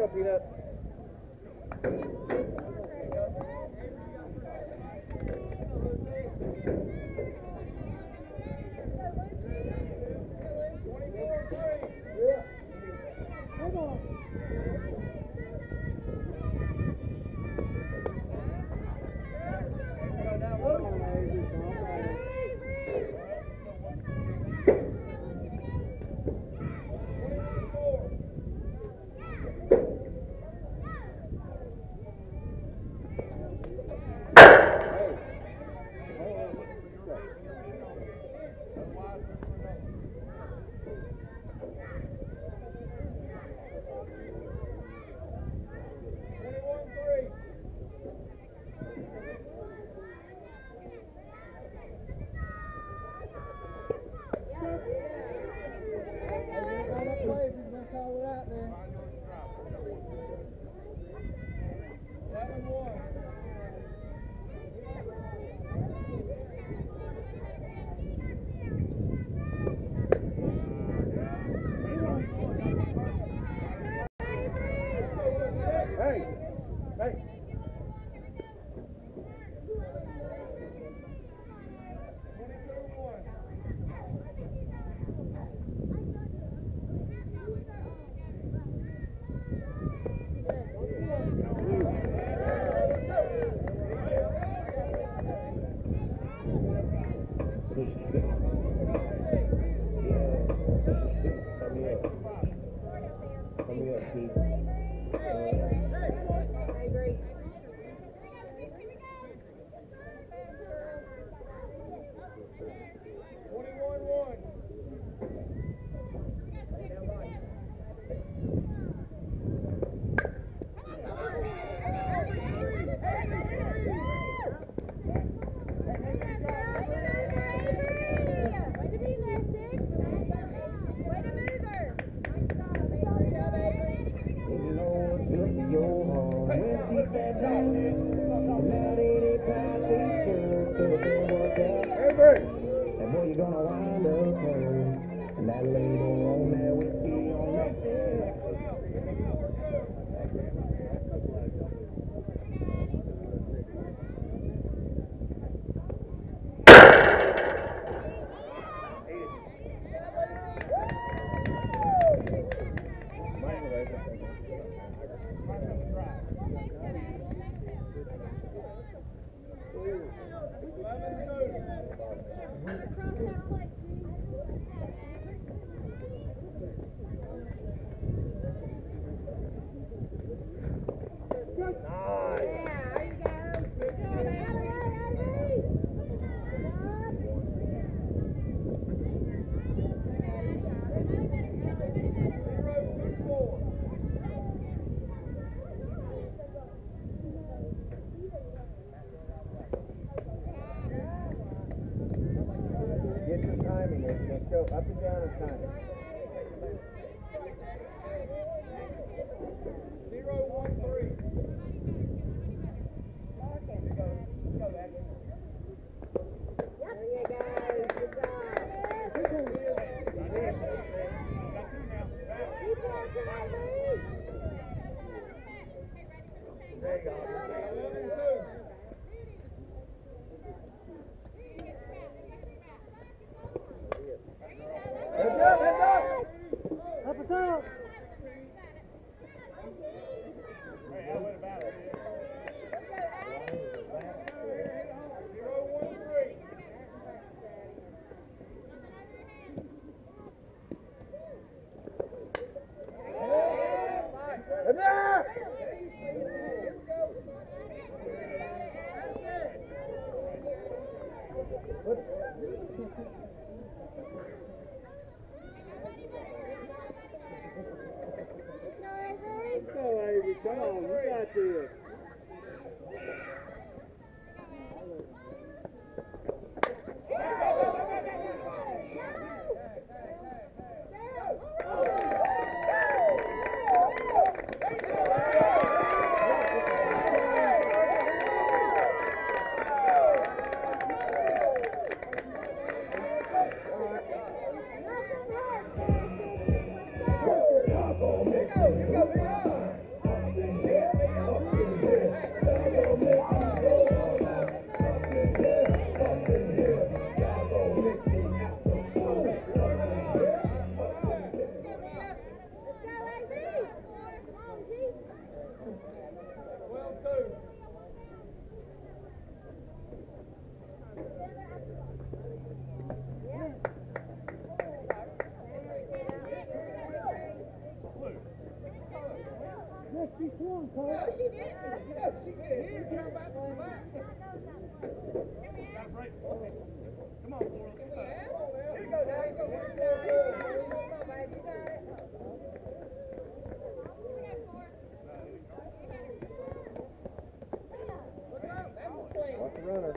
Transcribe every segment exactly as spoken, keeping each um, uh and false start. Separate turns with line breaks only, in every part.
go, Peanut.
Come on, you got this.
She swung, Cole.
No, she didn't. No, she did. Here, come back to the back.
Got a break. Come on, Laura.
Here you go, Dave. Come on, baby. You got it.
Watch the runner.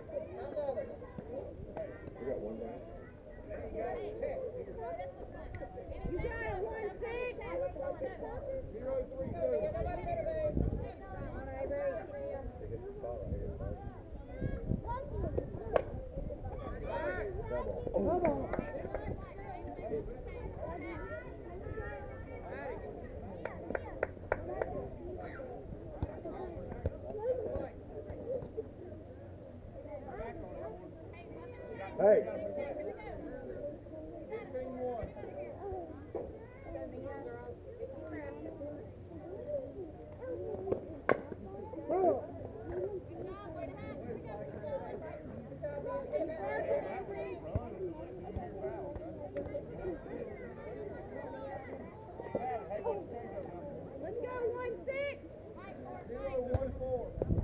We got one down.
You got it, one six. Zero, three, two. Nobody better, babe. Come on, Avery.
Come on. Hey.
Let's go, one six.
Zero, one, four.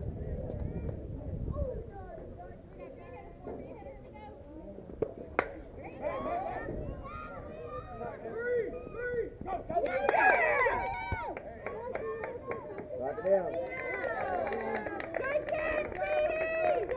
Three, three, go, go, go.
Lock it down.
Good catch, Speedy.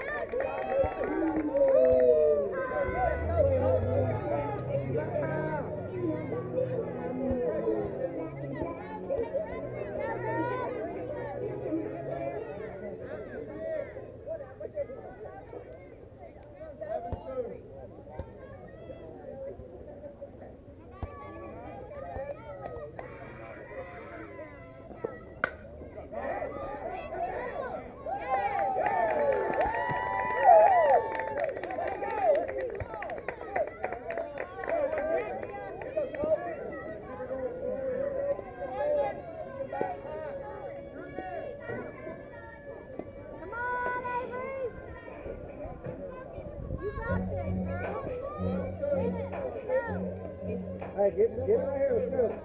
Hey, get, get right here. Let's go.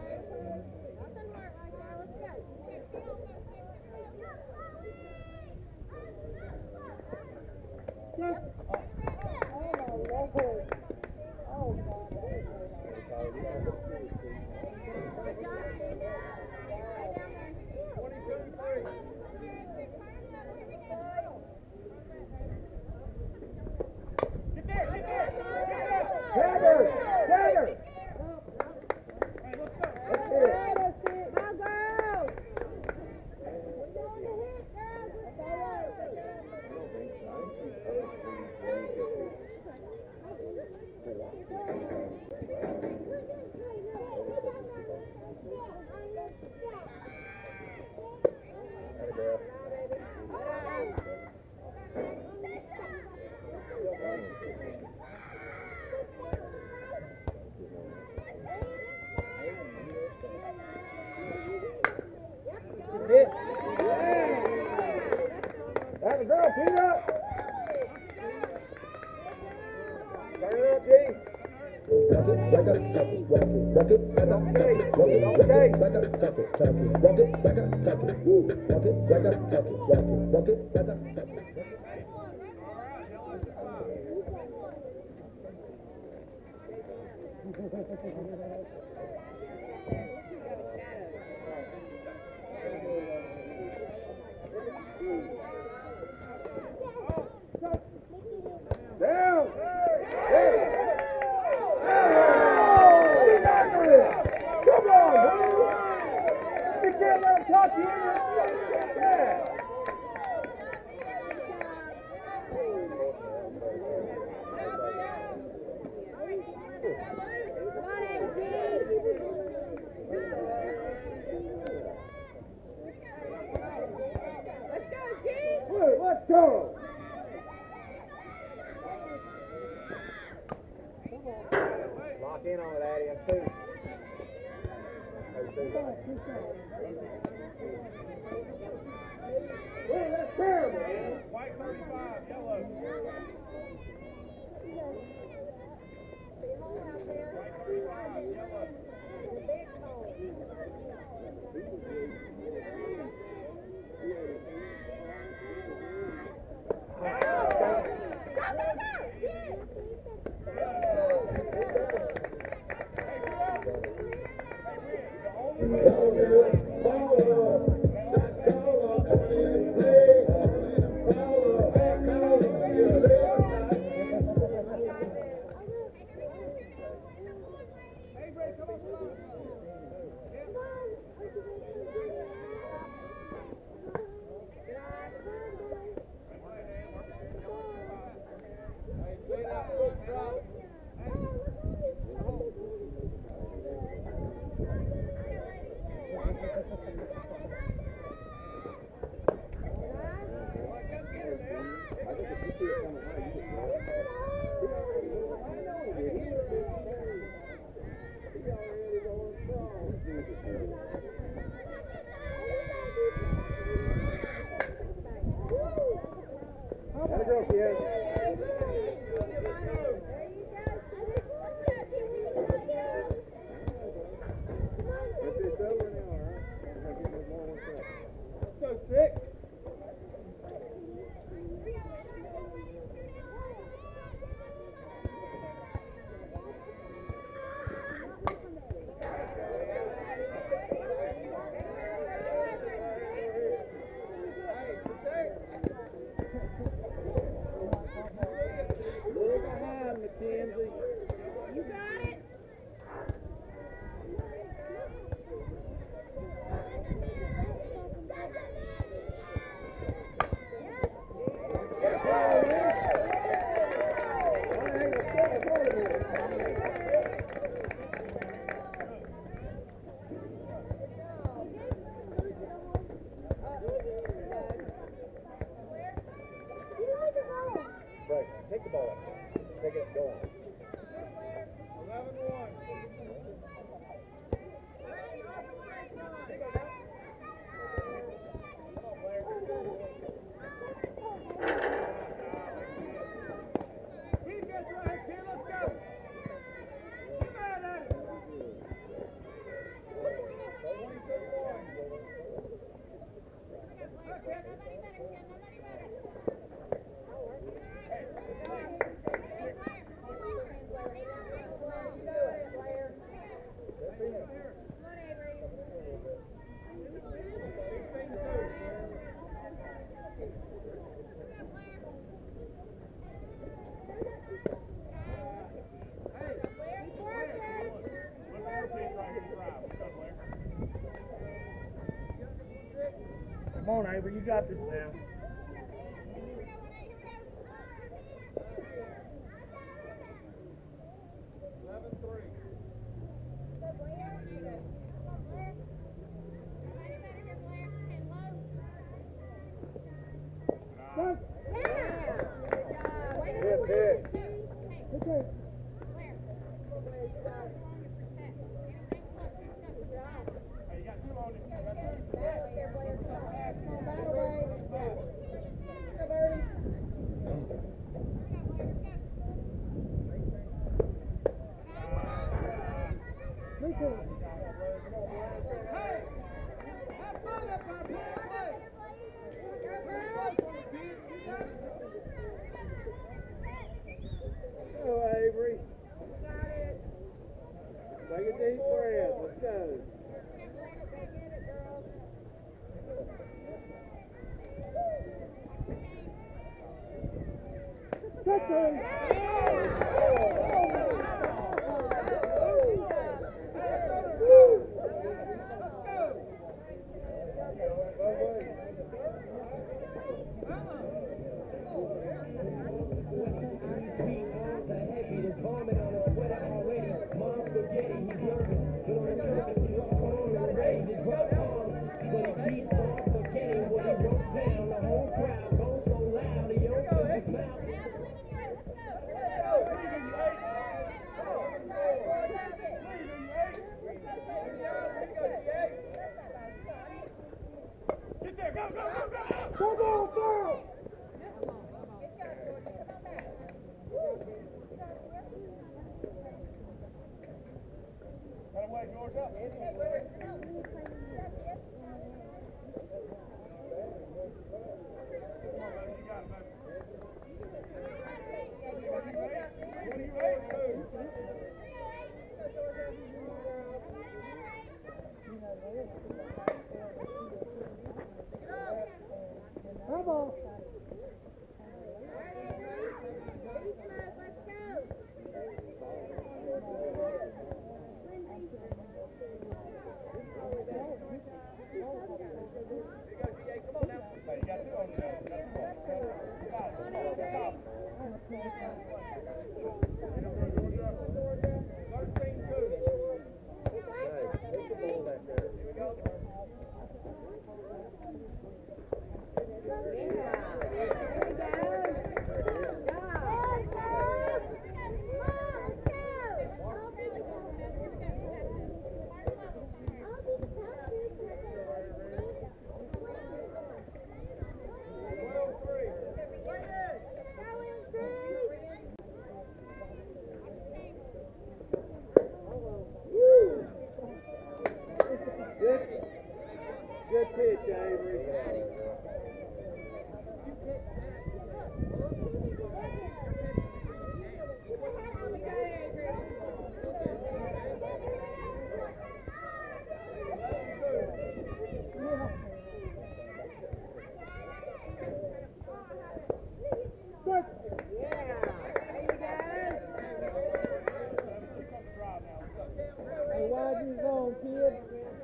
Tyger! Tyger! Let's get it.
My girl. We're going to hit, girls. That's all right.
Hit. Have a girl, Peter up. Turn it up, G.
Walk it, back up, tuck it, walk it, walk it, back up, tuck it, walk it,
Okay.
back up, tuck it, tuck it, walk it, back up, tuck it, woo, walk it, back up, tuck it, walk it, walk it, back up, tuck it.
Down. Hey. Oh, he got it. Come on, dude. You can't let him talk you into it. Yeah.
Come on, A G. Let's go, G.
Wait, let's go. Lock in on it, Addy. That's two. That's two. Hey, that's terrible, man.
White thirty-five, yellow. White thirty-five, yellow.
Come on, Avery, you got this now. Oh, Avery. Take a deep breath. Let's go. Come on. Good pitch, Avery. Hey, wide your zone, kid.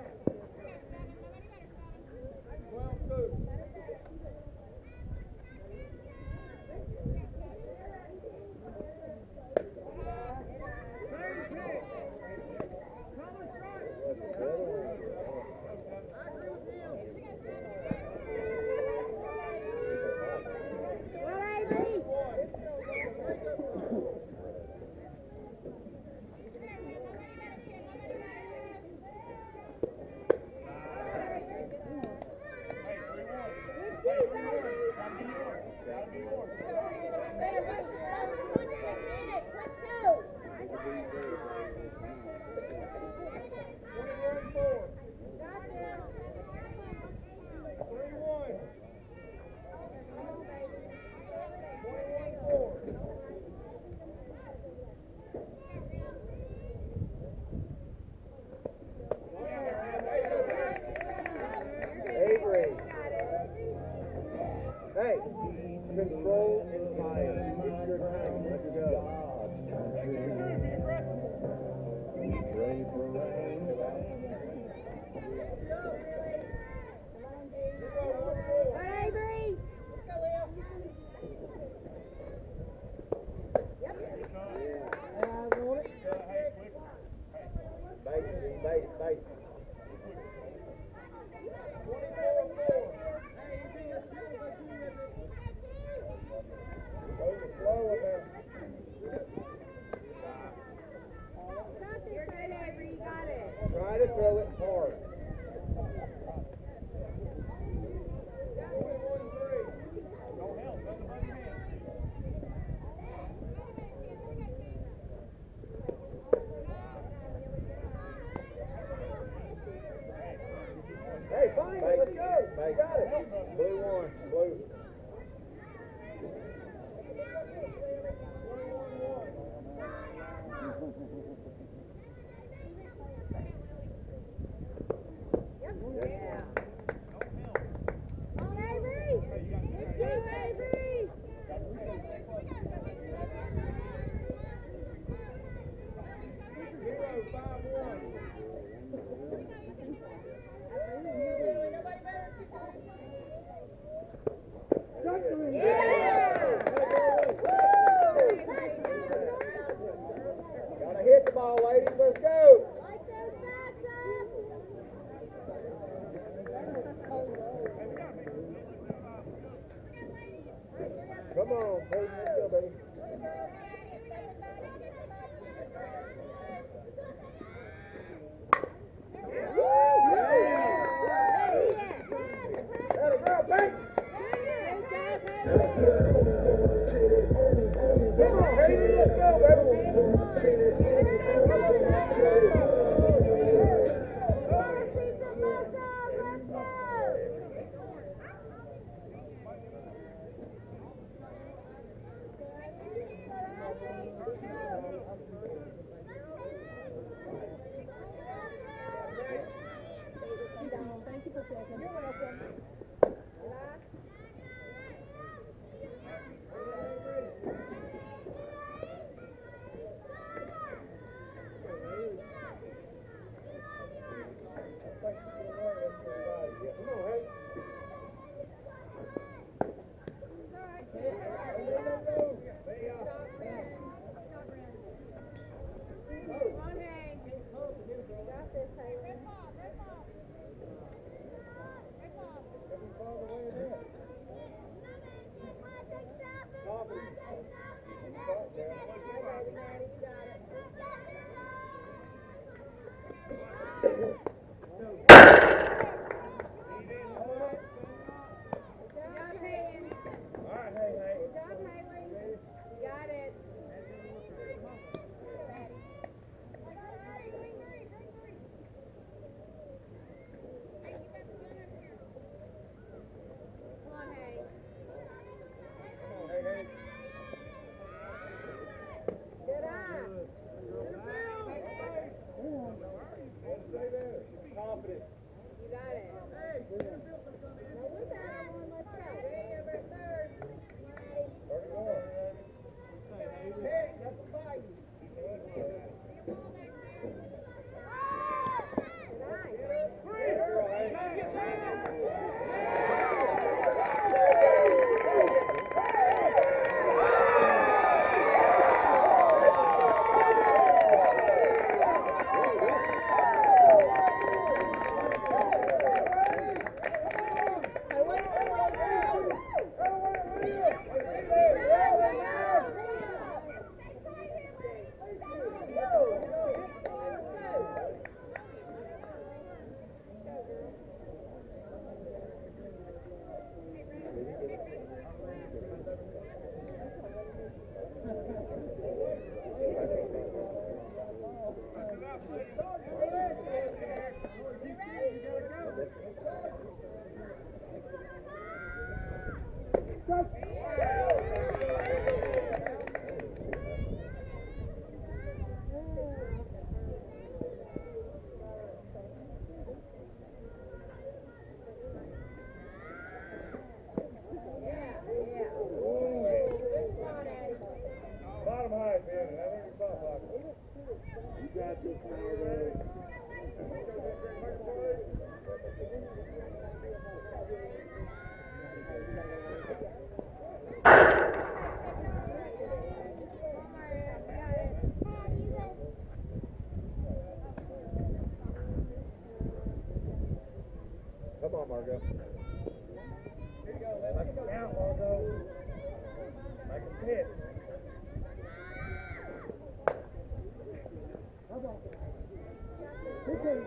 Hey, control and fire. It's your time. Let's go. Ready for rain.
Avery!
Eyes on it.
Bait it, bait it, bait it. Slow with that. Try to throw it hard. Hey, fine, let's go. You got it. Blue one, blue.
Yeah. On Avery! Good game, Avery!
Zero, five, one.
Gotta hit the ball, ladies. Let's go.
Like those bats up!
Come on, Peyton. Let's go, baby. Let it go, Peyton. Come on, Peyton. Let's go, baby.
Let's go!
Come on, Margo. Here you go. Let's go down, Margo. Like a pitch. Come on. Pitch.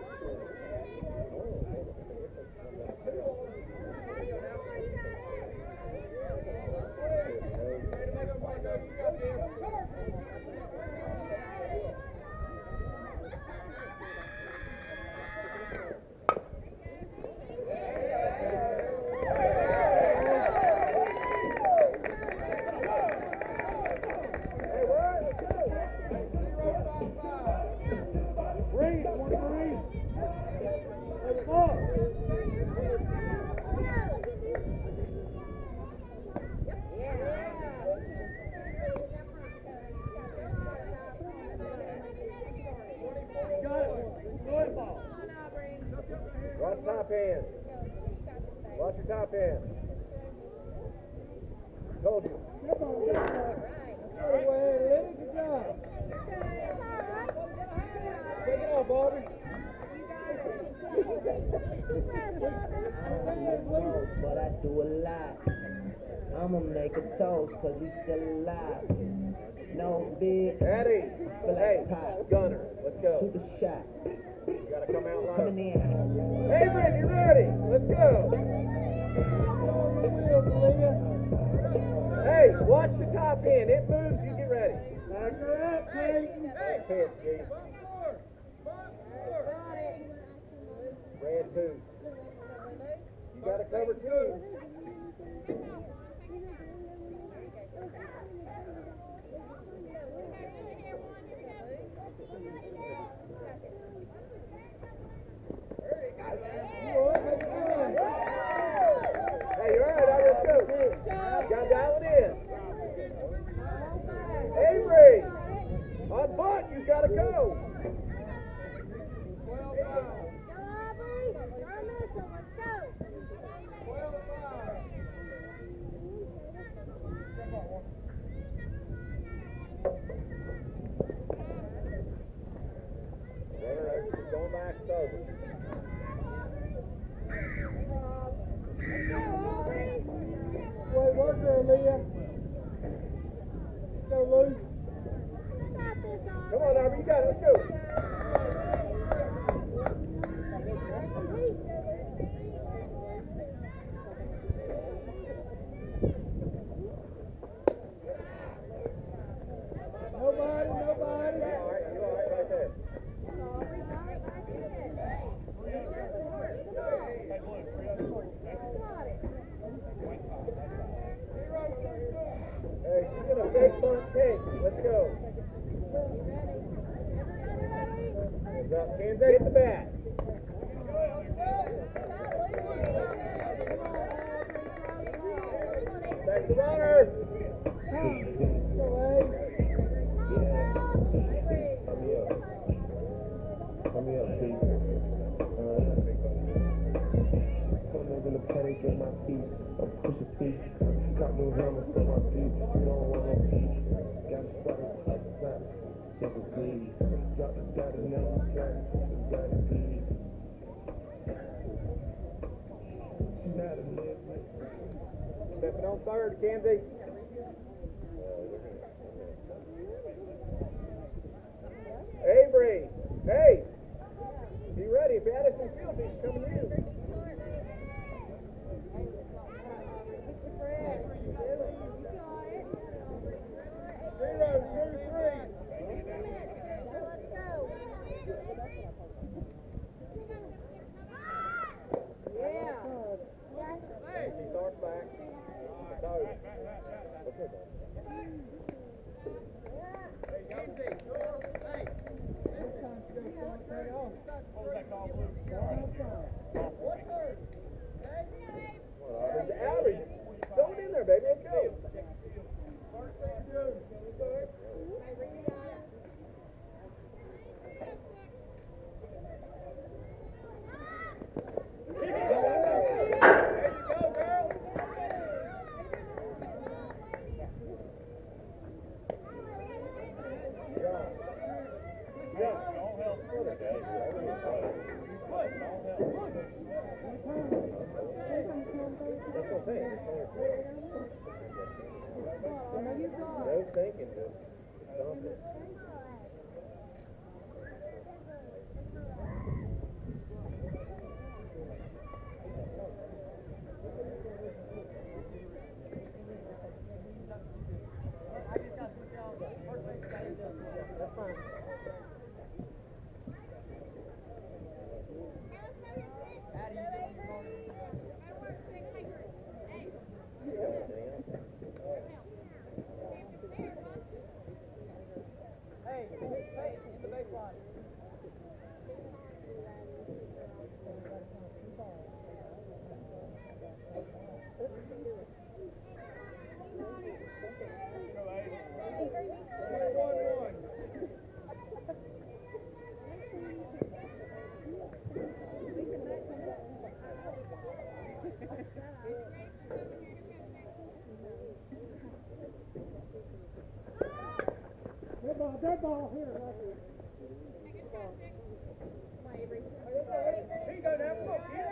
Watch top hand. Watch your top hand. Told you. Come on, come on. All right, Lily, good job. Take it off, Bobby.
But I do a lot. I'ma make a toast cause we still alive. No big.
Eddie. Hey,
Pop.
Gunner, let's go.
Shoot a shot.
You gotta come out loud.
Coming in.
Adrian, you ready? Let's go. Hey, watch the top end. It moves. You get ready. Back her up, Peyton. Nice pitch, G. Red two. You gotta cover two. There you go. loose. Come on, Aubrey, you got it. Let's go. Nobody, nobody. You all right? You all right right there? Hey, she's gonna fake bunt cake. Let's go. Kansas, hit the bat. Back to the runner.
Come here, please. Come over the paddock, get my piece. I'm pushing feet. Got no helmet for my feet. You don't want no peace. Got a sweater, outside. Just a please. Got the got a never flat. Just got a please. She's not a live.
Stepping on third, Kansas. Avery. Hey. Be ready. If Addison Field is coming in. Zero, two, three.
Yeah.
Hey, she starts back. No. What's her name? Hey, Kansas. Hey. Average. Throw it in there, baby. Let's go. No thinking, just dump it. That's fine. Hey, hey, in the baseline. That ball, that ball here, right here. Here you go now. Come on, kid.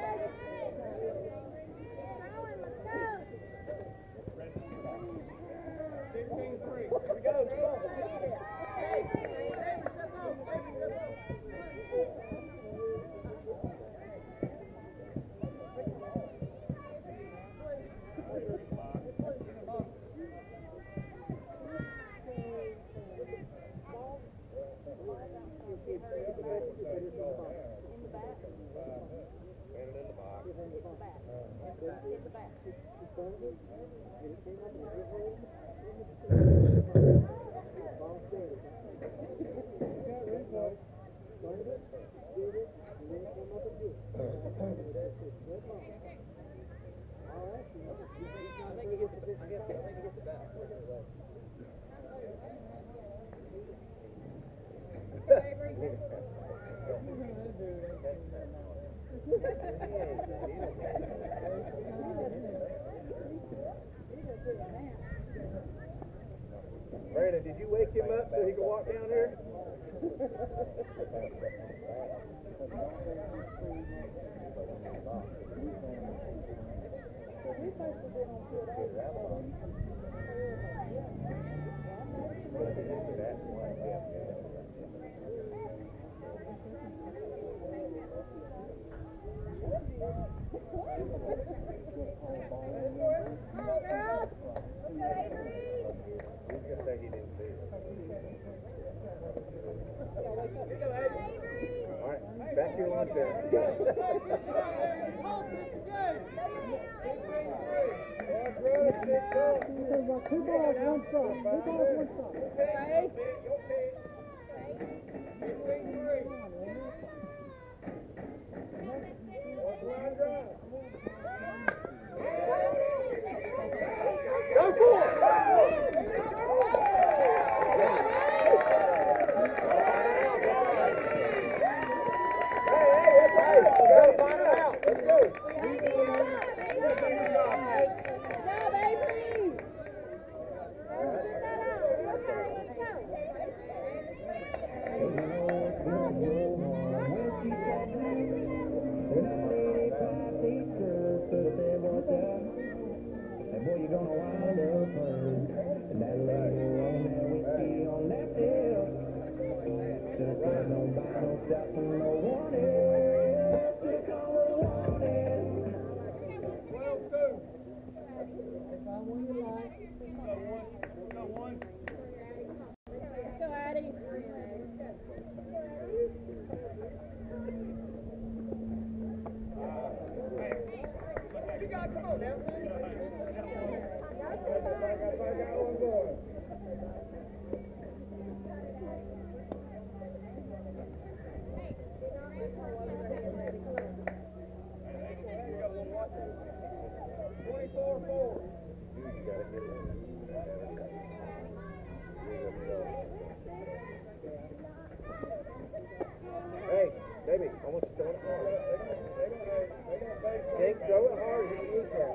fifteen three. Here we go. Come on. Hey, hey, step off. Step Brandon, did you wake him up so he could walk down here?
Back to your lunch there.
Two balls, one strike. Two balls, one strike.
Okay.
Go for it! Hey, baby, I want you to throw it hard. Jake, throw it hard. You need that.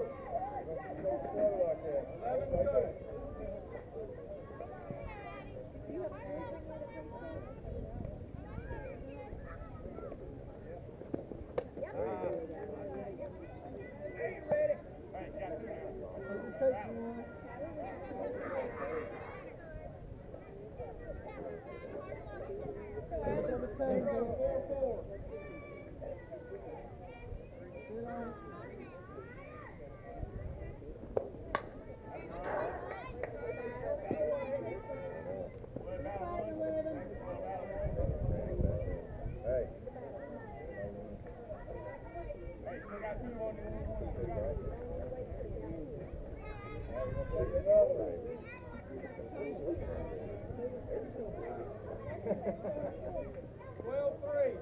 twelve three.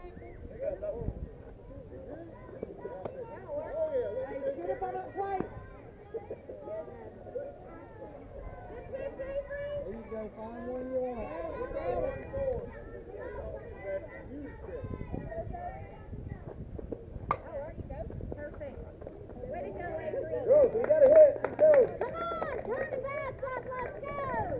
Get up on that plate.
Perfect. Way to go, Avery.
Girls, we got a hit. Let's go.
Come on, turn the bats up. Let's go.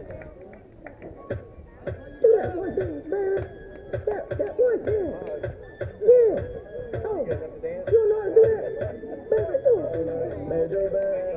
Do that one thing, man. That, that one thing. Yeah. Oh, you don't know how to do that? Baby, do it. Major bad.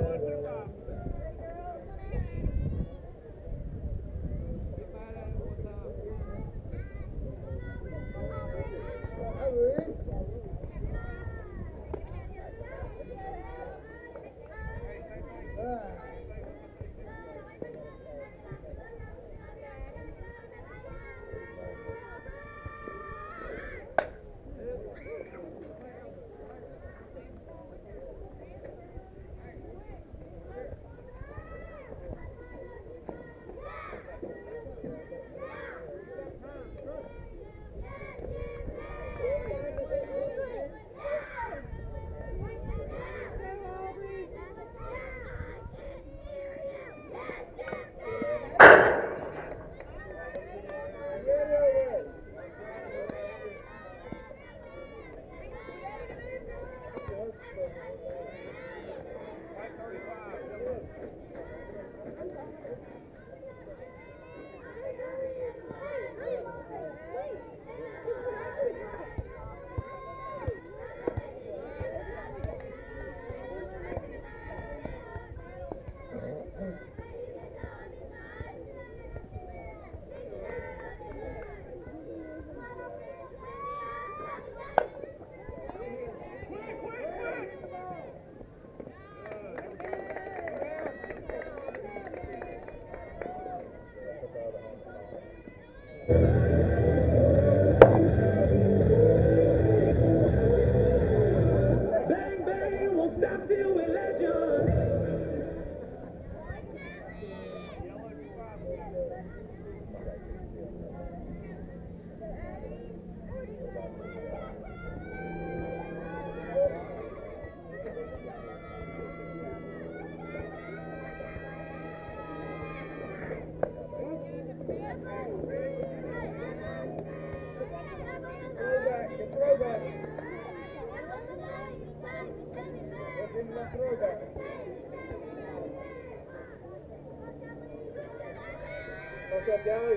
What's up, Gally?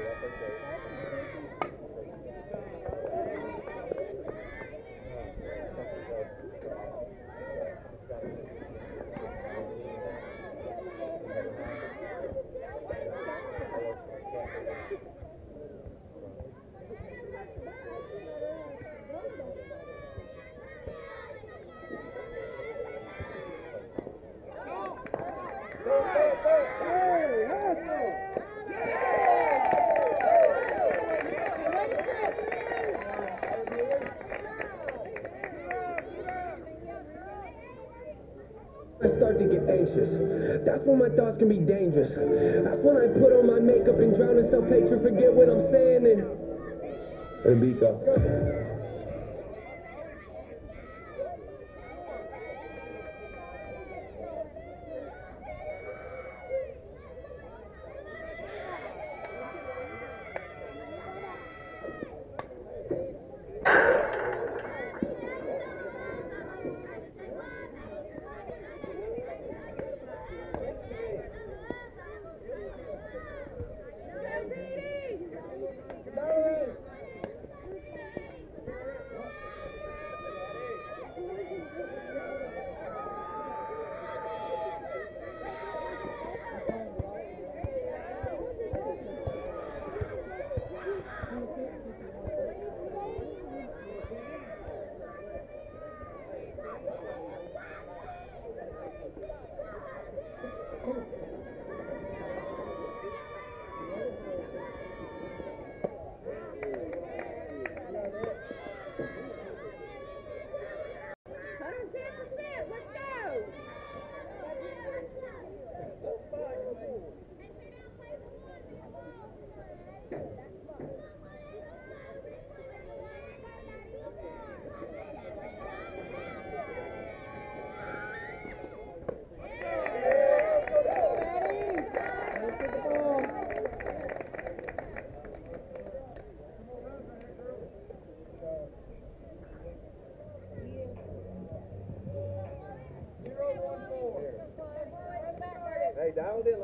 I start to get anxious. That's when my thoughts can be dangerous. That's when I put on my makeup and drown in self-hatred, forget what I'm saying, and... Hey, Bika.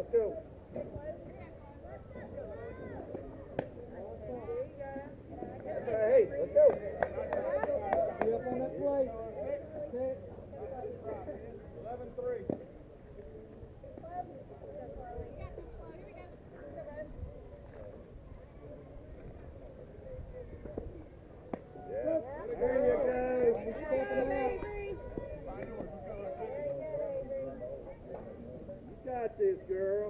let's go. Hey, let's go.
Be up on that plate.
eleven three.
Yeah. There you go.
Stepping out.
You got this, girl.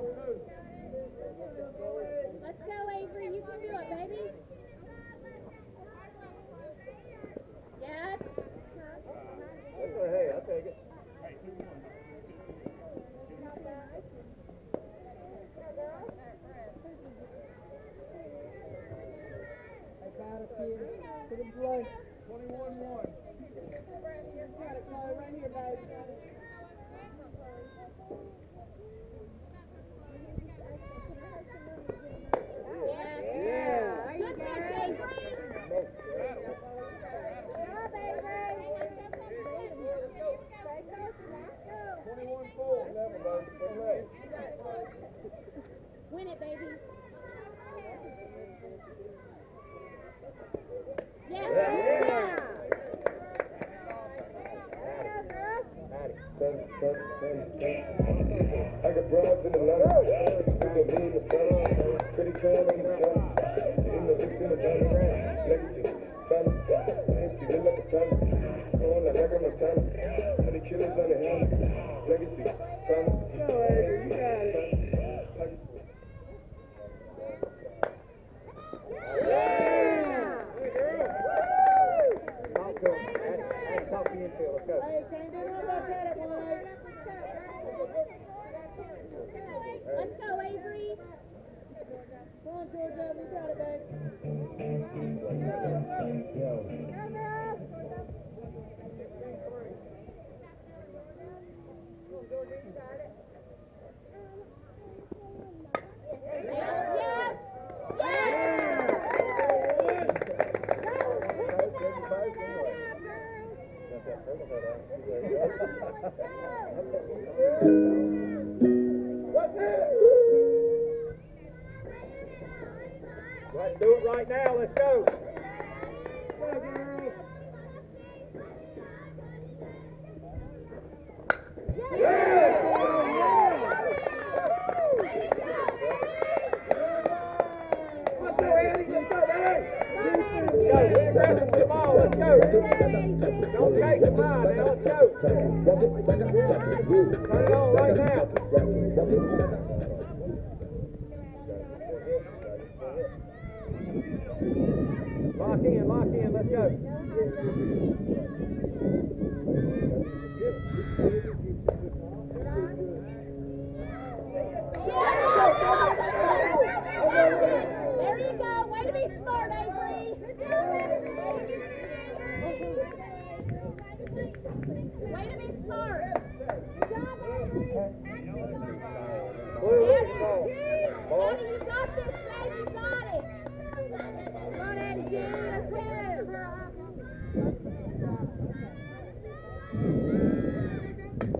Let's go, Avery. You can do it, baby. Yes.
That's a hey, I'll take it.
I got it, kid. Put it play.
twenty-one one.
Got it, Chloe. Right here, baby.
Yes.
Yeah.
Good catch, Avery.
twenty-one four.
Win it, baby. Yes.
Yeah.
Ten, ten, ten, ten. I got broads in the Atlanta, with the V in the front, pretty calm in the skies, in the mix in the diamond, legacies, family, N C, look like a family, on like I got my time, honey killers on the helmets, legacies, family,
Go, Avery, you got it. Talk to him. Ask, talk to you infield. Let's go.
Hey, can't do nothing about that, boy.
Let's go, Avery.
Come on, Georgia. You got it, babe.
Yes.
Let's do it right now. Let's go.
Go, girl.
Let's go, Andy. Let's go, Andy. Go, we're aggressive with the ball. Let's go. Don't take the pie now. Let's go. Turn it on right now. Lock in, lock in. Let's go.
There you go. Way to be smart, Avery. Way to be smart.
Blue, let's go. Ball.
Eddie, you got this, babe. You got it. Come on, Eddie. Yeah, let's go.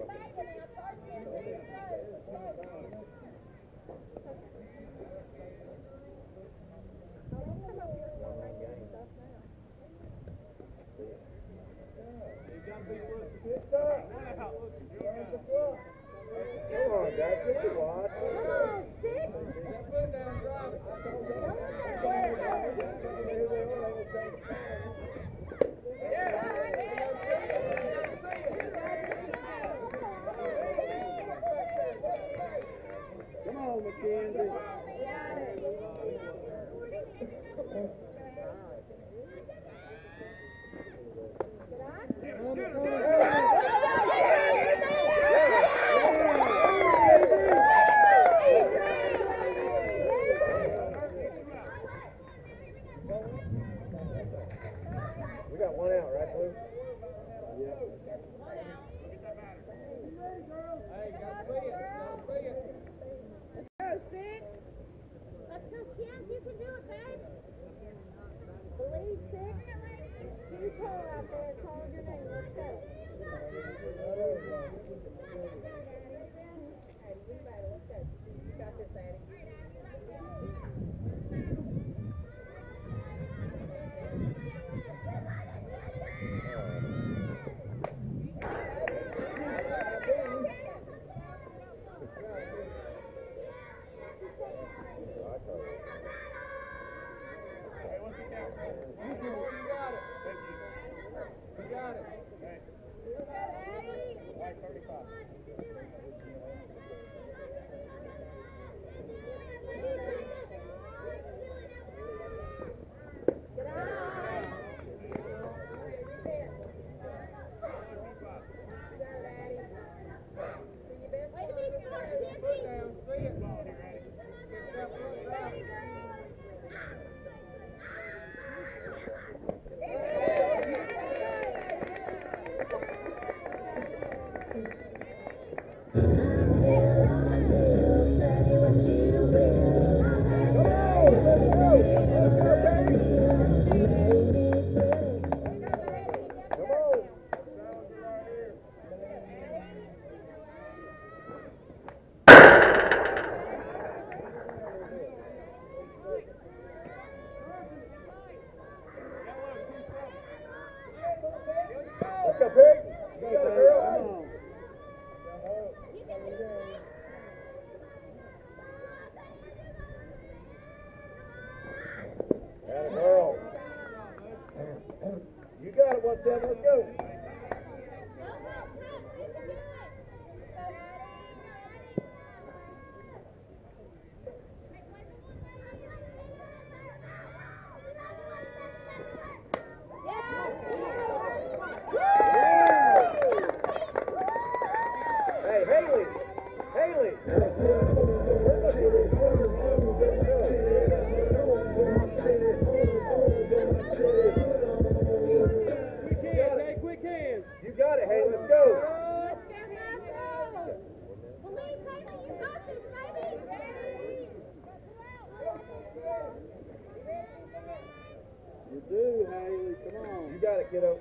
Come on, guys, get the watch.
Come on, six.
Come on, Mackenzie. We got one out, right, Blue? Yeah.
Hey, gotta see it. Gotta see it.
Go, six. Let's go, Kim. You can do it, babe. Believe, six. You call out there and call your name. Let's go. Hey, you better. Let's go. You got this, Daddy.
Let's go, Pig. You got it, girl. Got it, girl. You got it, one seven. Let's go. Hey, Haley. Haley.
Quick hands, hey, quick hands.
You got it, Haley. Let's go.
Believe, Haley, you got this, baby.
You do, Haley. Come on.
You got it, kiddo.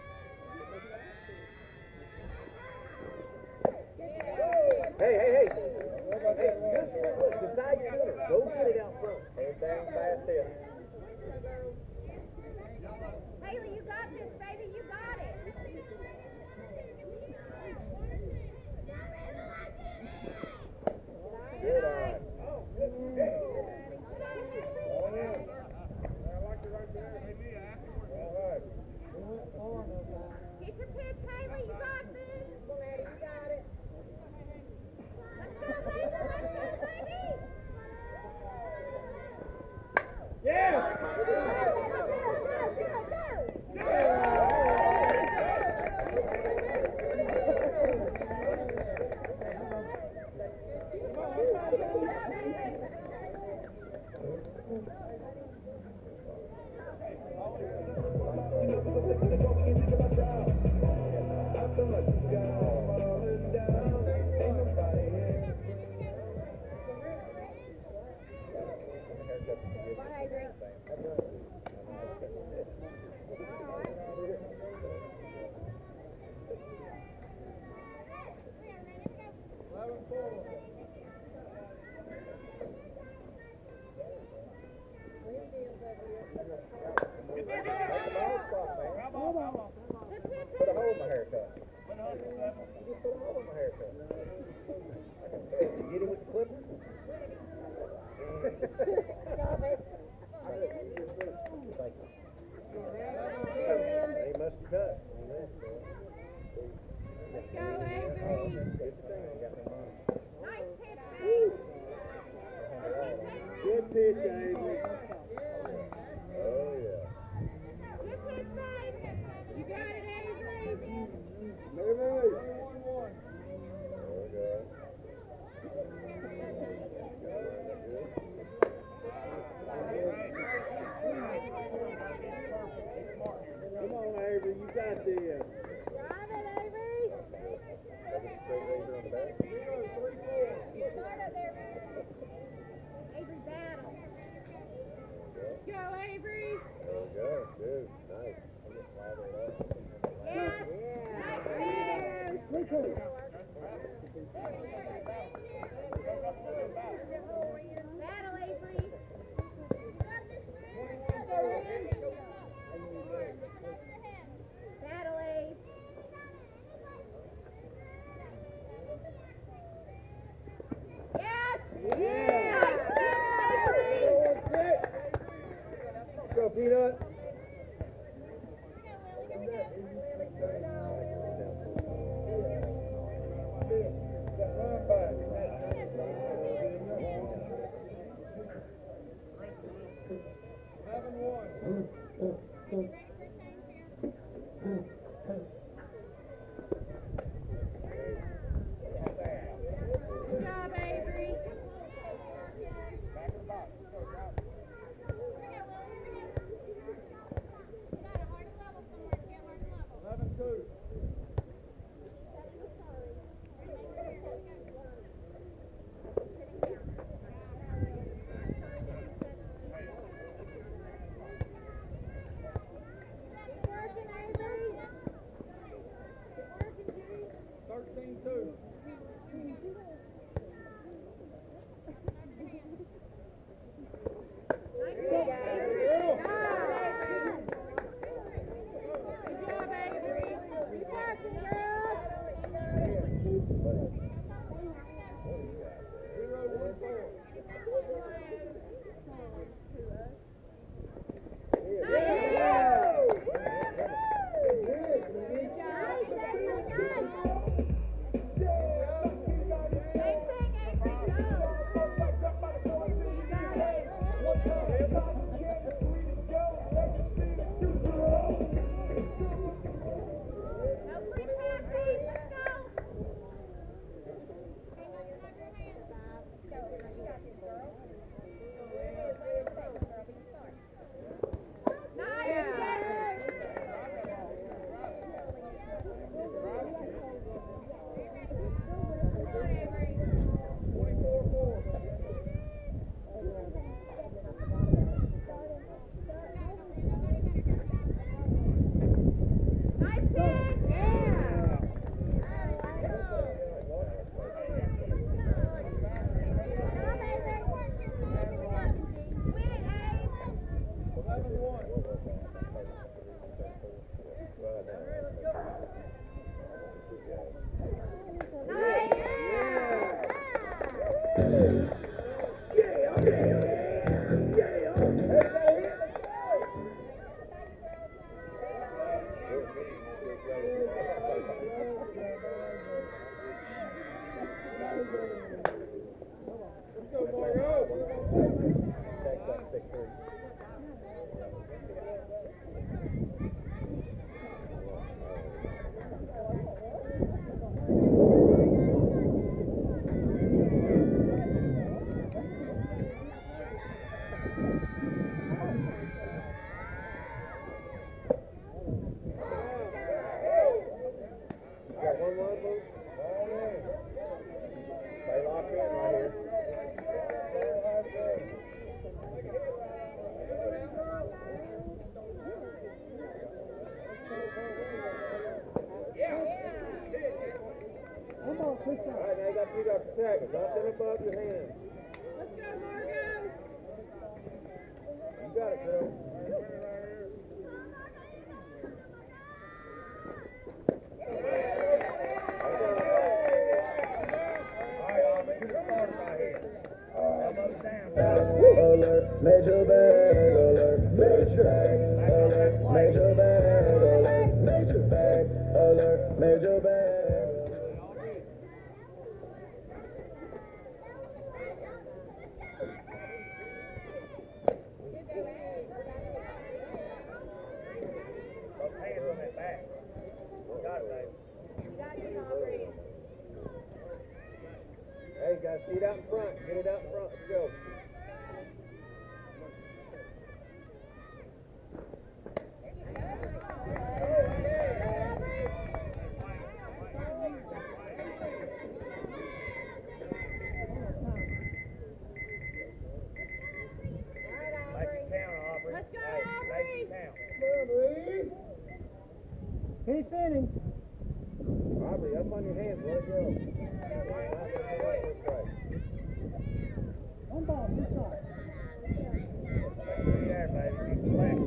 Hey, hey, hey. Hey, good. Decide your winner. Go get it out front. Hands down, fast hit.
Haley, you got this, baby. You got it.
Good eye.
Get your pitch, Haley. You got this. Daddy, you got it. Let's go, Haley. Let's go, baby.
Yeah!
Go, go, go, go, go, go.
Get him with the clipper.
Stop it.
They must have cut.
Let's go, Avery. Nice pitch, Avery.
Good pitch, Avery.
Oh, yeah.
Good pitch, babe. You got it, Avery.
Move, move.
There we go.
Come on, Avery, you got this.
Drive it, Avery. Get hard up there, man. Avery, battle. Go, Avery.
There we go. Good. Nice.
Yes. Nice pitch. Battle, Avery. Battle, Abe. Yes.
Yeah.
Nice pitch,
Go, Peanut.
Good job, Avery.
eleven two. thirteen two.
All right, now you got you got protect. Don't them above your hands.
Let's go, Margo.
You got it, girl. All right, Aubrey.
Major bag alert, major bag alert, major bag alert, major bag alert, major bag.
Hey, you got to see it out in front. Get it out in front. Let's go.
Let's go, Aubrey!
Finish inning.
Aubrey, up on your hands. Let it go.
One ball, two strikes.
There, baby. Keep playing.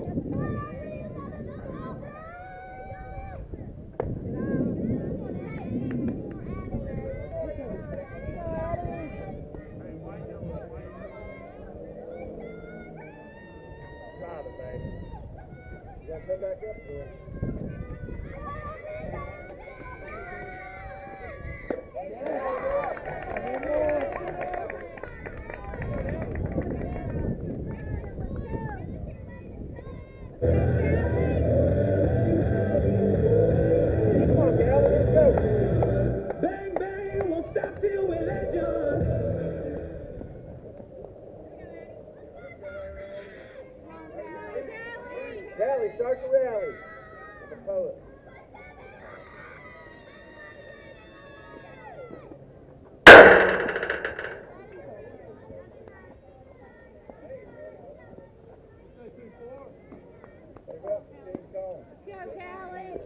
Drive it, baby. You got to come back up to it.
Bang, bang, won't stop till we're legend.
Rally, start the rally. I'm a poet.
Go, Callie!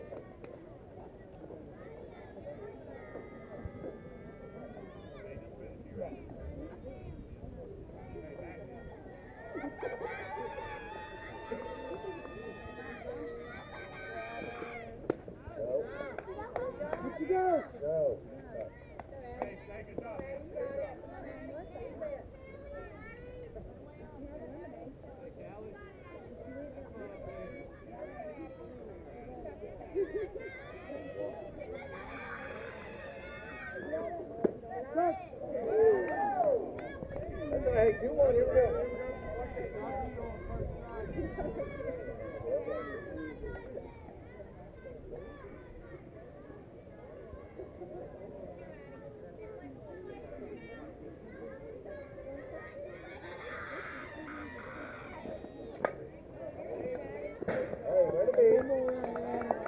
Let you go.
Go. That's all right. Hey, two one. Here we go. Hey, where to be?